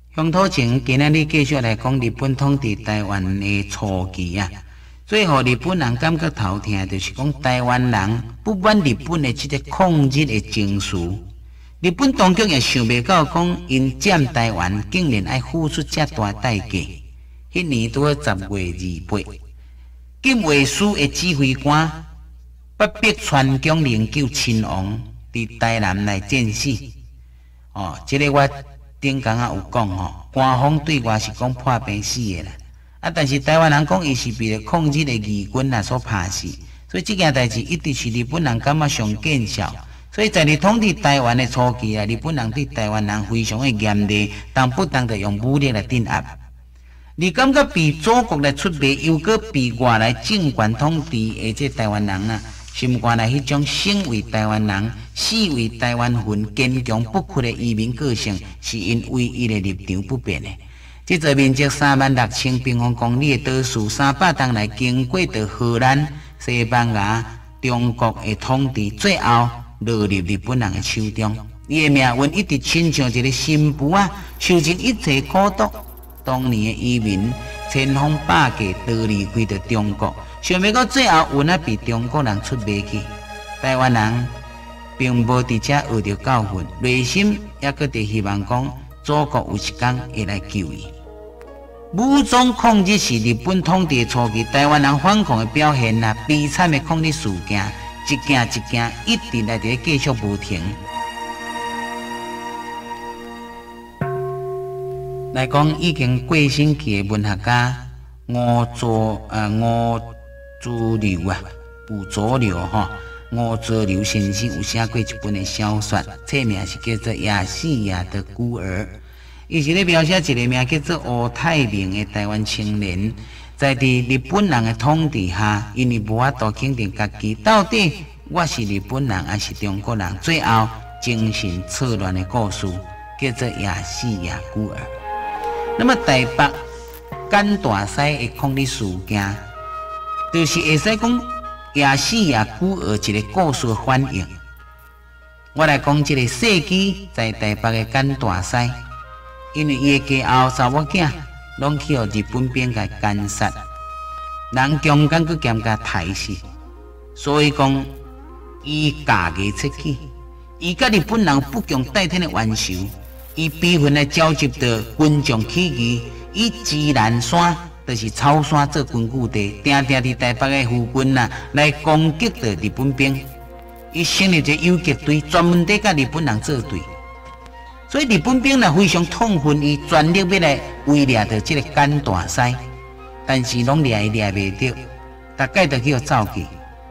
乡土情今仔日继续来讲日本统治台湾的初期啊。最后日本人感觉头痛，就是讲台湾人不满日本的这个抗日的情绪。日本当局也想袂到，讲因占台湾竟然要付出这大代价。迄年拄好10月28，禁卫署的指挥官北壁川江09亲王伫台南来战死。这个我顶讲有讲官方对外是讲破病死的啦。但是台湾人讲伊是被抗日的义军所拍死，所以这件代志一直是日本人感觉上见笑。所以在日统治台湾的初期啊，日本人对台湾人非常的严厉，动不动就用武力来镇压。你感觉被祖国来出卖，又搁被外来政权统治的这台湾人啊，心肝内迄种生为台湾人、死为台湾魂、坚强不屈的移民个性，是因唯一的立场不变的。这座面积36000平方公里的岛屿，300冬来经过着荷兰、西班牙、中国的统治，最后落入日本人的手中。伊的命运一直亲像一个新妇啊，受尽一切苦毒。当年的移民千方百计逃离开着中国，想袂到最后运被中国人出卖去。台湾人并无伫遮学着教训，内心也搁伫希望讲祖国有一天会来救伊。武装抗日是日本统治初期台湾人反抗的表现啊，悲惨的抗日事件一件一件一直来伫继续无停。来讲已经过身去的文学家吴祖流吴祖流先生有写过一本的小说，册名是叫做《亚细亚的孤儿》。伊是咧描写一个名叫做吴泰明的台湾青年，在日本人的统治下，因为无法度肯定家己到底我是日本人还是中国人，最后精神错乱的故事，叫做《亚细亚孤儿》。那么台北简大西的抗日事件，就是会使讲亚细亚孤儿一个故事的反应。我来讲这个世纪在台北的简大西。因为伊的家后查某囝拢去互日本兵甲奸杀，人强奸佮兼甲杀死，所以讲伊家己出去，伊甲日本人不共戴天的冤仇，伊悲愤来召集着军将起义，以芝兰山就是草山做根据地，定定伫台北的附近来攻击着日本兵。伊成立一个游击队，专门伫甲日本人作对。所以日本兵非常痛恨伊，全力要来围掠着这个简大西，但是拢掠伊掠袂着，大概就去走去。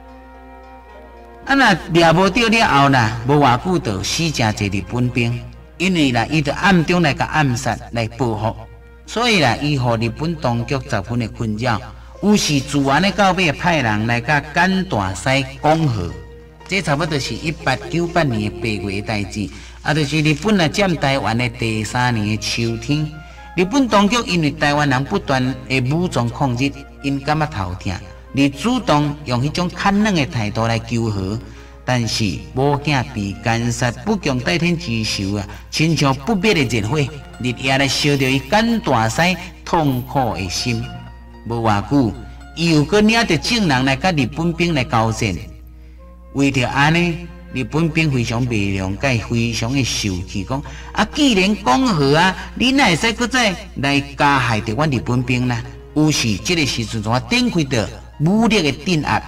若掠无着了后无偌久就死真侪日本兵，因为伊就暗中来甲暗杀来报复，所以伊互日本当局十分的困扰，有时自然的到尾派人来甲简大西讲和，这差不多是1898年的8月的代志。就是日本占台湾的第3年的秋天，日本当局因为台湾人不断的武装抗日，因感觉头痛，而主动用迄种砍软的态度来求和，但是某囝被奸杀，不共戴天之仇啊，亲像不灭的热火，日夜来烧着伊简大西痛苦的心。无偌久，伊又搁领着证人来甲日本兵来交战，为着安尼。日本兵非常袂谅解，非常的受气，讲既然讲和你哪会使搁再来加害着阮日本兵呢？于是这个时阵，我展开着武力的镇压。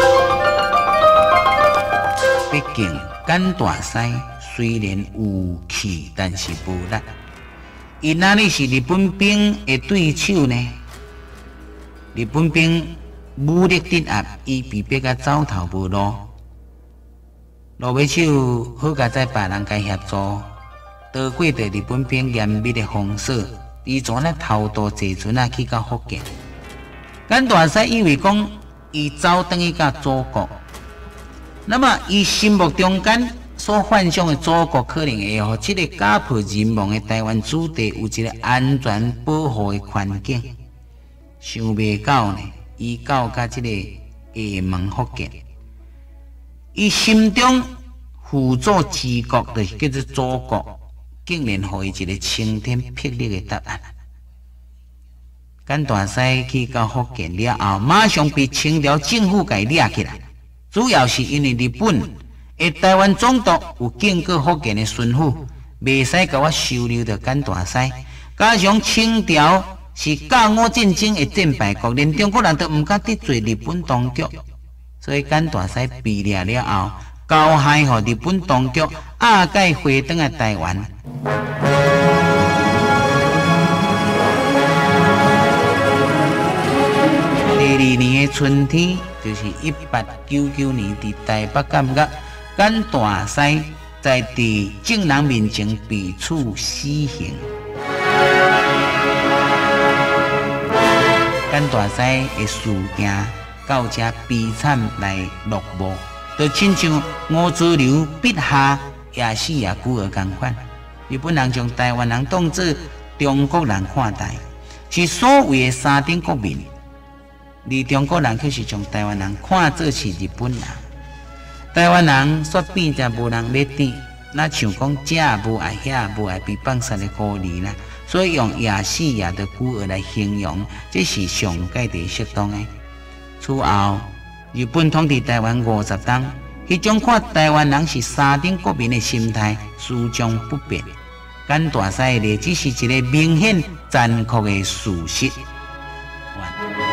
毕竟简大西虽然有气，但是无力。伊哪里是日本兵的对手呢？日本兵武力镇压，伊被逼到走投无路。落尾手好甲在别人甲协助，逃过着日本兵严密的封锁，伊全偷渡坐船去到福建。简大西以为讲伊走转去到祖国，那么伊心目中间所幻想的祖国，可能会互这个家破人亡的台湾子弟有一个安全保护的环境。想袂到呢，伊到甲这个厦门福建。伊心中辅助之国就是叫做祖国， 竟然予伊一个晴天霹雳的答案。简大师去到福建了后，马上被清朝政府给抓起来，主要是因为日本的台湾总督有经过福建的巡抚，袂使甲我收留着简大师。加上清朝是甲午战争的战败国，连中国人都唔敢得罪日本当局，所以简大师被抓了后，交害予日本当局，押解回转来台湾。第二年的春天，就是1899年，伫台北监狱，简大师在证人面前被处死刑。简大师的事件到这悲惨来落幕，就亲像吴子流笔下也死也孤儿同款。日本人将台湾人当作中国人看待，是所谓的三等国民。而中国人却是将台湾人看作是日本人。台湾人煞变才无人要点，那像讲这无爱遐无爱被放杀的孤儿啦，所以用也死也的孤儿来形容，这是上界地适当的。此后，日本统治台湾50年，迄种看台湾人是三等国民的心态始终不变。简大师的例子是一个明显残酷的事实。